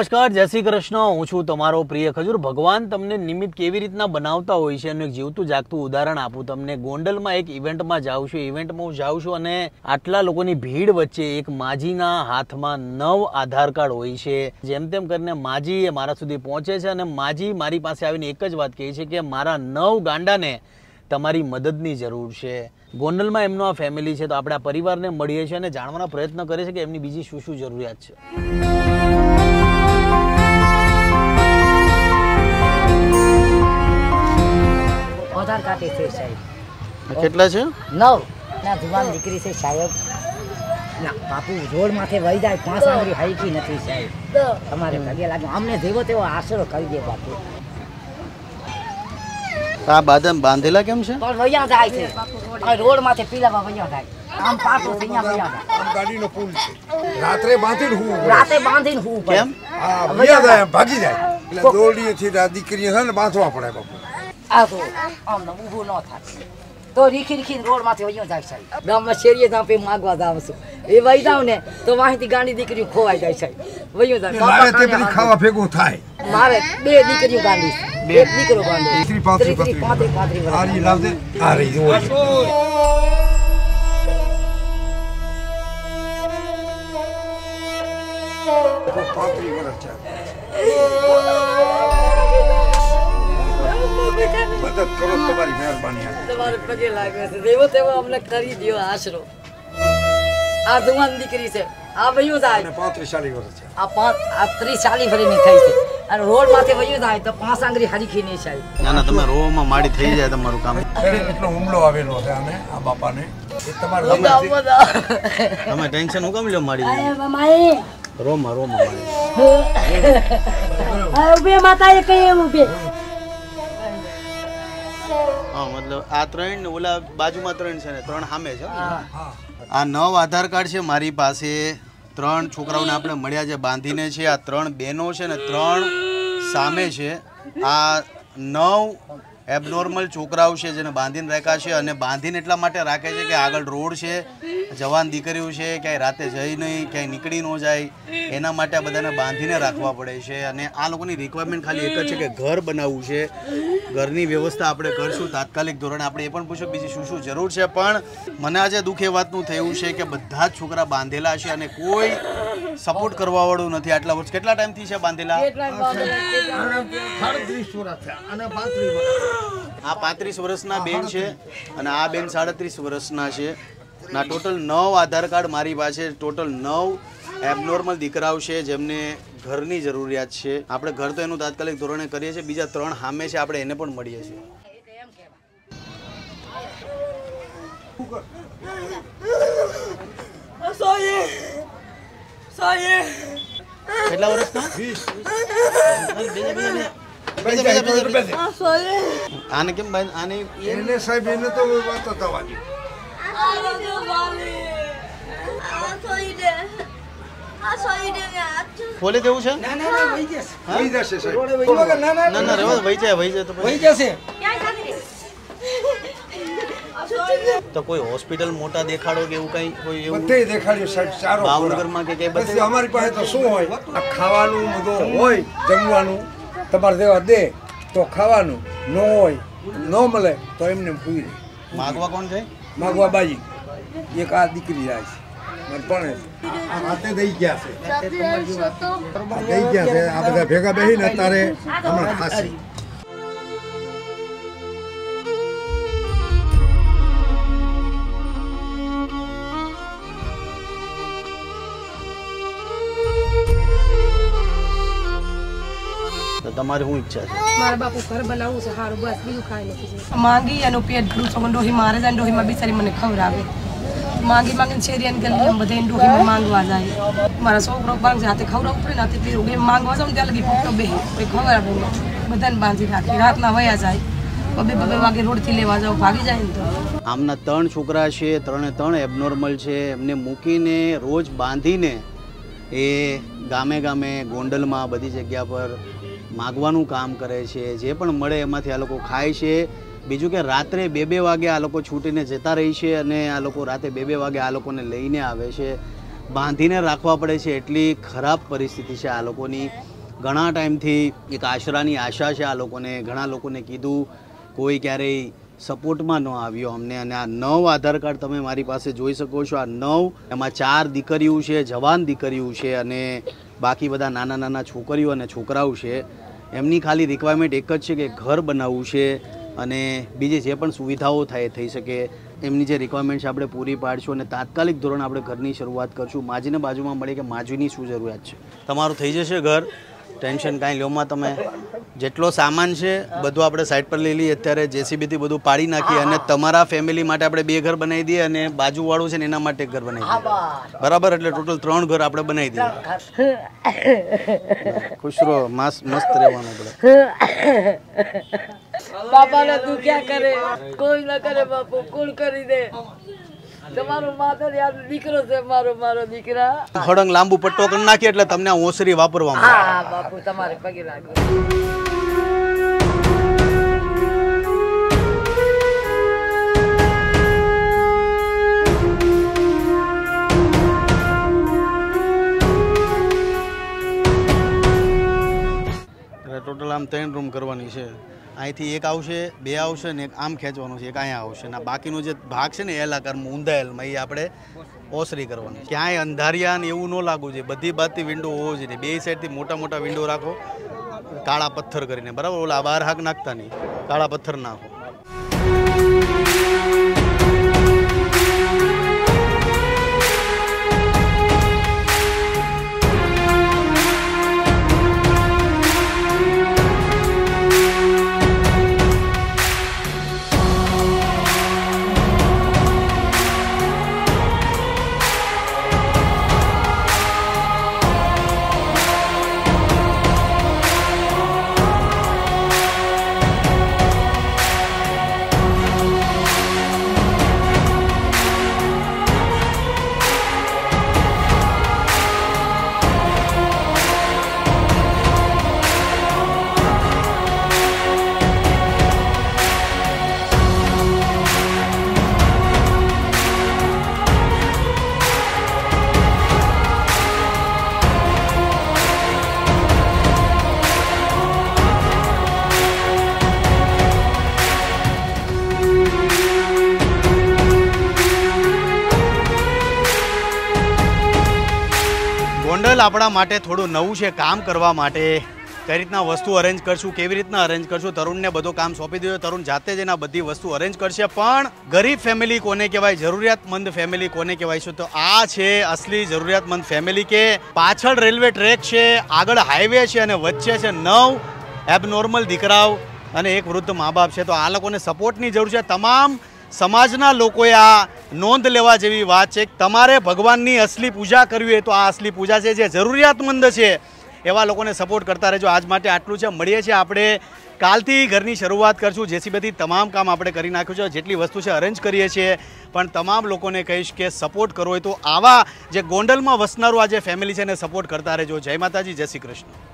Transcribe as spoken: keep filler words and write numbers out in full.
નમસ્કાર, જય શ્રી કૃષ્ણ. હું છું તમારો પ્રિય ખજૂર. ભગવાન તમને નિમિત્ત કેવી રીતના બનાવતા હોય છે એનું એક જીવતું જાગતું ઉદાહરણ આપું તમને. ગોંડલમાં એક ઇવેન્ટમાં જાઉં છું ઇવેન્ટમાં હું જાઉં છું અને આટલા લોકોની ભીડ વચ્ચે એક માજીના હાથમાં નવ આધાર કાર્ડ હોય છે. જેમ તેમ કરીને માજી એ મારા સુધી પહોંચે છે અને માજી મારી પાસે આવીને એક જ વાત કહે છે કે મારા નવ ગાંડાને તમારી મદદની જરૂર છે. ગોંડલમાં એમનો આ ફેમિલી છે, તો આપણે આ પરિવારને મળીએ છીએ અને જાણવાના પ્રયત્ન કરીએ છીએ કે એમની બીજી શું શું જરૂરિયાત છે. આધાર કાર્ડ છે સાહેબ. કેટલા છે? નવ ના જુવાન દીકરી છે સાહેબ. ના બાપુ રોડ માથે વહી જાય, પાંચ આંગળી હલકી નથી સાહેબ. તમારે પગે લાગે, અમને જેવો તેવો આશરો કરી દે બાપુ. આ બાદમ બાંધેલા કેમ છે? પણ વૈયા જાય છે રોડ માથે પીલામાં વૈયા જાય. આમ પાટો અહીંયા વૈયા જાય. આમ ગાડીનો પુલ છે, રાત્રે બાંધીને હું રાતે બાંધીને હું કેમ હા વૈયા જાય, ભાગી જાય. એટલે દોરડીથી આ દીકરી છે ને બાંધવા પડે બાપુ. આ તો આમ ઊભું ન થાય તો રીખી રીખી રોડ માંથી વૈયો જાય સાહેબ. ગામમાં શેરીએ જાવ પે માગવા જાવ છું, એ વહી જાવ ને તો વાહીથી ગાંડી દીકરીઓ ખોવાઈ જાય સાહેબ. વૈયો જાય લાવે તે બધી ખાવા ભેગું થાય. મારે બે દીકરીઓ ગાંડી છે, એક દીકરો ગાંડી. દીકરી પાંત્રી પાંત્રી પાંત્રી પાંત્રી આ રી લાવજે, આ રહી જો પાંત્રી વર્ષ છે. મદદ કરો, તમારી મહેરબાની. તમારે પગે લાગે છે, દેવો તેવો અમને કરી દો આશરો. આ જુવાન દીકરી છે, આ વયું જાય પાંત્રીસ ચાલીસ વર્ષ છે. આ પાંચ આ ત્રીસ ચાલીસ વર્ષની થઈ છે અને રોડ માથે વયું જાય તો પાંચ આંગળી હરીખી નહીં સાહેબ. ના ના, તમે રોમાં માડી થઈ જાય તમારું કામ. એટલો હુમલો આવેલો છે આને, આ બાપાને. એ તમારે તમે ટેન્શન હું કામ લ્યો માડી? મમાઈ રોમાં રોમાં માડી. ઉભે માતા એ કઈ ઉભે. હા, મતલબ આ ત્રણ ને ઓલા બાજુમાં ત્રણ છે ને ત્રણ સામે છે. આ નવ આધાર કાર્ડ છે મારી પાસે. ત્રણ છોકરાઓને આપણે મળ્યા છે બાંધીને છે. આ ત્રણ બહેનો છે ને ત્રણ સામે છે. આ નવ એબનોર્મલ છોકરાઓ છે જેને બાંધીને રાખ્યા છે અને બાંધીને એટલા માટે રાખે છે કે આગળ રોડ છે, જવાન દીકરીઓ છે, ક્યાંય રાતે જઈ નહીં, ક્યાંય નીકળી ન જાય, એના માટે આ બધાને બાંધીને રાખવા પડે છે. અને આ લોકોની રિક્વાયરમેન્ટ ખાલી એક જ છે કે ઘર બનાવવું છે. ઘરની વ્યવસ્થા આપણે કરશું તાત્કાલિક ધોરણે. આપણે એ પણ પૂછ્યું બીજી શું શું જરૂર છે, પણ મને આજે દુઃખ એ વાતનું થયું છે કે બધા જ છોકરા બાંધેલા છે અને કોઈ સપોર્ટ કરવા વાળું નથી. આટલા વર્ષ કેટલા ટાઈમથી છે બાંધેલા? આ પાંત્રીસ વર્ષના બેન છે અને આ બેન સાડત્રીસ વર્ષના છે. ના ટોટલ નવ આધાર કાર્ડ મારી પાસે. ટોટલ નવ એબનોર્મલ દીકરાઓ છે જેમને ઘરની જરૂરિયાત છે. આપણે ઘર તો એનું તાત્કાલિક ધોરણે કરીએ છીએ. બીજા ત્રણ સામે છે, આપણે એને પણ મળીએ છીએ. કેટલા વર્ષના? આને કેમ આને એને સાહેબ એને તો વાત થવા દે. ખોલી દેવું છે? ના ના વહી જશે. વહી જશે સાહેબ. ના ના રેવા વહી જાય વહી જાય તો વહી જશે. તો કોઈ હોસ્પિટલ મોટા દેખાડો કે એવું કઈ કોઈ એવું બધે દેખાડ્યું સાહેબ. સારો ભાવનગરમાં કે કઈ પછી બધે અમારી પાસે તો શું હોય, આ ખાવાનું બધું હોય, જમવાનું તમારે દેવા દે તો ખાવાનું, ન હોય ન મળે તો એમને પૂરી દે. માગવા કોણ જાય? માગવા બાજી એક આ દીકરી જાય છે પણ આ રાતે દઈ ગયા છે, દઈ ગયા છે. આ બધા ભેગા બેસીને અત્યારે હમણાં ખાસી તમારી શું ઈચ્છા છે? મારા બાપુ ઘર બનાવવું છે સારું, બસ બીજું કાંઈ નથી. માંગી એનું પેટ ભરું છું, ડોહી મારે જાય ડોહીમાં બિચારી મને ખવડાવે. માંગી માંગીને શેરી ગલી બધે ડોહીમાં માંગવા જાય. મારા છોકરો બાંધ હાથે ખવડાવવું પડે ને હાથે પીરું એમ માંગવા જાઉં ત્યાં લગી ફક્ત બે ખવડાવે બધાને બાંધી રાખી. રાતના વયા જાય, બબે બબે વાગે રોડથી લેવા જાવ, ભાગી જાય ને તો. આમના ત્રણ છોકરા છે, ત્રણે ત્રણ એબનોર્મલ છે. એમને મૂકીને રોજ બાંધીને એ ગામે ગામે ગોંડલમાં બધી જગ્યા પર માગવાનું કામ કરે છે. જે પણ મળે એમાંથી આ લોકો ખાય છે. બીજું કે રાત્રે બે બે વાગે આ લોકો છૂટીને જતા રહી છે અને આ લોકો રાતે બે બે વાગે આ લોકોને લઈને આવે છે. બાંધીને રાખવા પડે છે. એટલી ખરાબ પરિસ્થિતિ છે આ લોકોની. ઘણા ટાઈમથી એક આશરાની આશા છે આ લોકોને, ઘણા લોકોને કીધું, કોઈ ક્યારેય સપોર્ટમાં ન આવ્યો અમને. અને આ નવ આધાર કાર્ડ તમે મારી પાસે જોઈ શકો છો. આ નવ એમાં ચાર દીકરીઓ છે, જવાન દીકરીઓ છે, અને બાકી બધા નાના નાના છોકરીઓ અને છોકરાઓ છે. એમની ખાલી રિક્વાયરમેન્ટ એક જ છે કે ઘર બનાવવું છે અને બીજી જે પણ સુવિધાઓ થાય થઈ શકે એમની જે રિક્વાયરમેન્ટ છે આપણે પૂરી પાડશું અને તાત્કાલિક ધોરણે આપણે ઘરની શરૂઆત કરશું. માજીને બાજુમાં મળે કે માજીની શું જરૂરિયાત છે. તમારું થઈ જશે ઘર, ટેન્શન કાંઈ લ્યોમાં. તમે જેટલો સામાન છે બધું આપણે સાઈડ પર લઈ લઈએ. અત્યારે જેસીબીથી બધું પાડી નાખીએ અને તમારા ફેમિલી માટે આપણે બે ઘર બનાવી દઈએ અને બાજુવાળું છે ને એના માટે એક ઘર બનાવી દઈએ. બરાબર? એટલે ટોટલ ત્રણ ઘર આપણે બનાવી દઈએ. ખુશ રહો, મસ્ત રહેવાનું આપણે. બાપા ને તું ક્યાં કરે, કોઈ ના કરે બાપુ, કોણ કરી દે. તમારો માથો યાદ દીકરો છે, મારો મારો દીકરા. હળંગ લાંબુ પટ્ટો કરી નાખીએ એટલે તમને ઓસરી વાપરવામાં. હા બાપુ, તમારે પગે લાગો. ટોટલ આમ ત્રણ રૂમ કરવાની છે. અહીંથી એક આવશે, બે આવશે ને એક આમ ખેંચવાનું છે, એક અહીંયા આવશે ને બાકીનો જે ભાગ છે ને એલ આકારમાં ઊંધાયેલમાં એ આપણે ઓસરી કરવાની. ક્યાંય અંધારિયા ને એવું ન લાગવું જોઈએ. બધી બાજુથી વિન્ડો હોવો જોઈએ. બે સાઈડથી મોટા મોટા વિન્ડો રાખો, કાળા પથ્થર કરીને. બરાબર? ઓલા બહાર હાક નાખતા નહીં, કાળા પથ્થર નાખો. ગોંડલ આપણા માટે થોડું નવું છે કામ કરવા માટે. કઈ રીતના વસ્તુ અરેન્જ કરશું, કેવી રીતના અરેન્જ કરશું, તરુણને બધું કામ સોંપી દીધું. તરુણ જાતે જ એના બધી વસ્તુ અરેન્જ કરશે. પણ ગરીબ ફેમિલી કોને કહેવાય, જરૂરિયાતમંદ ફેમિલી કોને કહેવાય છે, તો આ છે અસલી જરૂરિયાતમંદ ફેમિલી. કે પાછળ રેલવે ટ્રેક છે, આગળ હાઈવે છે અને વચ્ચે છે નવ એબનોર્મલ દીકરાઓ અને એક વૃદ્ધ મા બાપ છે. તો આ લોકોને સપોર્ટની જરૂર છે. તમામ સમાજના લોકોએ આ નોંધ લેવા જેવી વાત છે. તમારે ભગવાનની અસલી પૂજા કરવી હોય તો આ અસલી પૂજા છે. જે જરૂરિયાતમંદ છે એવા લોકોને સપોર્ટ કરતા રહેજો. આજ માટે આટલું છે. મળીએ છીએ આપણે કાલથી ઘરની શરૂઆત કરશું. જેસીબીથી તમામ કામ આપણે કરી નાખ્યું છે. જેટલી વસ્તુ છે અરેન્જ કરીએ છીએ. પણ તમામ લોકોને કહીશ કે સપોર્ટ કરવો હોય તો આવા જે ગોંડલમાં વસનારું આ જે ફેમિલી છે એને સપોર્ટ કરતા રહેજો. જય માતાજી, જય શ્રી કૃષ્ણ.